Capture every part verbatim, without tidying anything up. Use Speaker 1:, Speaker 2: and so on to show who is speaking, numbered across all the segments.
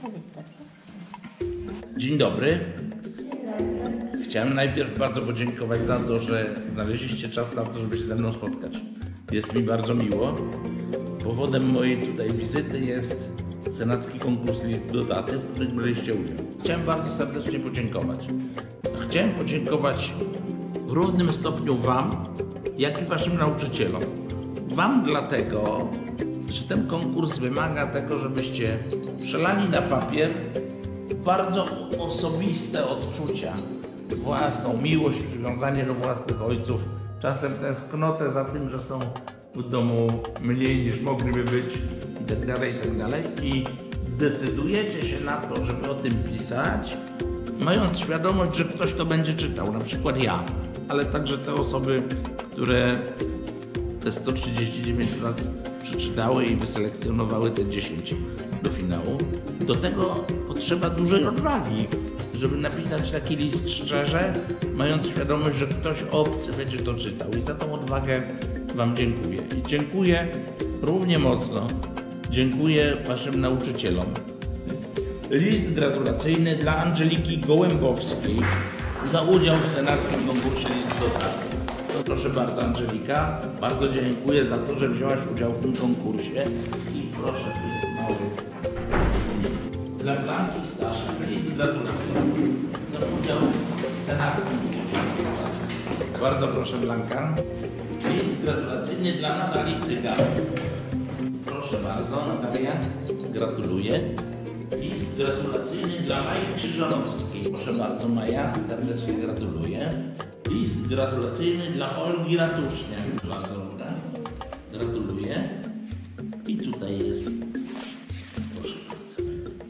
Speaker 1: Dzień dobry. Chciałem najpierw bardzo podziękować za to, że znaleźliście czas na to, żeby się ze mną spotkać. Jest mi bardzo miło. Powodem mojej tutaj wizyty jest senacki konkurs list do daty, w którym braliście udział. Chciałem bardzo serdecznie podziękować. Chciałem podziękować w równym stopniu Wam, jak i Waszym nauczycielom. Wam dlatego, że ten konkurs wymaga tego, żebyście przelali na papier bardzo osobiste odczucia, własną miłość, przywiązanie do własnych ojców, czasem tęsknotę za tym, że są w domu mniej niż mogliby być itd., itd. I decydujecie się na to, żeby o tym pisać, mając świadomość, że ktoś to będzie czytał, na przykład ja, ale także te osoby, które te sto trzydzieści dziewięć lat przeczytały i wyselekcjonowały te dziesięć do finału. Do tego potrzeba dużej odwagi, żeby napisać taki list szczerze, mając świadomość, że ktoś obcy będzie to czytał. I za tą odwagę Wam dziękuję. I dziękuję równie mocno, dziękuję Waszym nauczycielom. List gratulacyjny dla Angeliki Gołębowskiej za udział w senackim konkursie list do daty. To proszę bardzo, Angelika, bardzo dziękuję za to, że wzięłaś udział w tym konkursie i proszę, tu jest mały dla Blanki Staszek list gratulacyjny za udział w senackim konkursie. Bardzo proszę, Blanka. List gratulacyjny dla Natalii Cygan. Proszę bardzo, Natalia, gratuluję. List gratulacyjny dla Maji Krzyżanowskiej. Proszę bardzo, Maja, serdecznie gratuluję. List gratulacyjny dla Olgi Ratusznia. Bardzo Olga, gratuluję. I tutaj jest, proszę bardzo.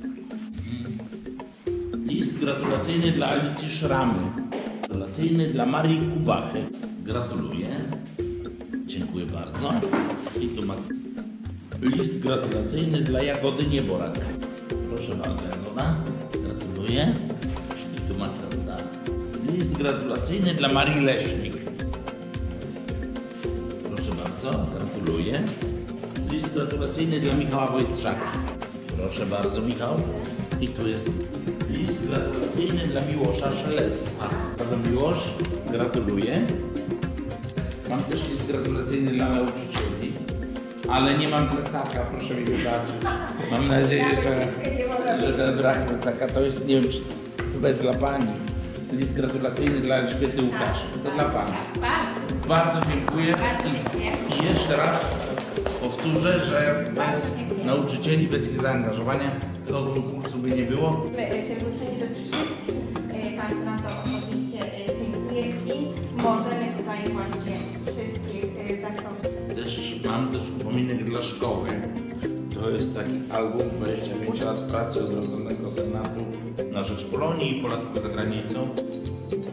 Speaker 1: List gratulacyjny dla Alicji Szramy. Gratulacyjny dla Marii Kubachy. Gratuluję. Dziękuję bardzo. I tu macie list gratulacyjny dla Jagody Nieborak. Proszę bardzo, Jagoda. Gratuluję. I tu macie list gratulacyjny dla Marii Leśnik. Proszę bardzo, gratuluję. List gratulacyjny dla Michała Wojtczaka. Proszę bardzo, Michał. I tu jest list gratulacyjny dla Miłosza Szelesta. Bardzo Miłosz, gratuluję. Mam też list gratulacyjny dla nauczycieli, ale nie mam plecaka, proszę mi wybaczyć. Mam nadzieję, że, że ten brak plecaka to jest, nie wiem, czy to jest dla Pani. List gratulacyjny dla Elżbiety Łukasz. To dla Pani. Bardzo dziękuję. I, I jeszcze raz powtórzę, że bez nauczycieli, bez ich zaangażowania tego konkursu by nie było.
Speaker 2: Tym zmuszeni, że wszystkim Państwu na to osobiście dziękuję i możemy tutaj właśnie wszystkich zaprosić.
Speaker 1: Też mam też upominek dla szkoły. To jest taki album dwadzieścia pięć lat pracy odrodzonego Senatu na rzecz Polonii i Polaków za granicą.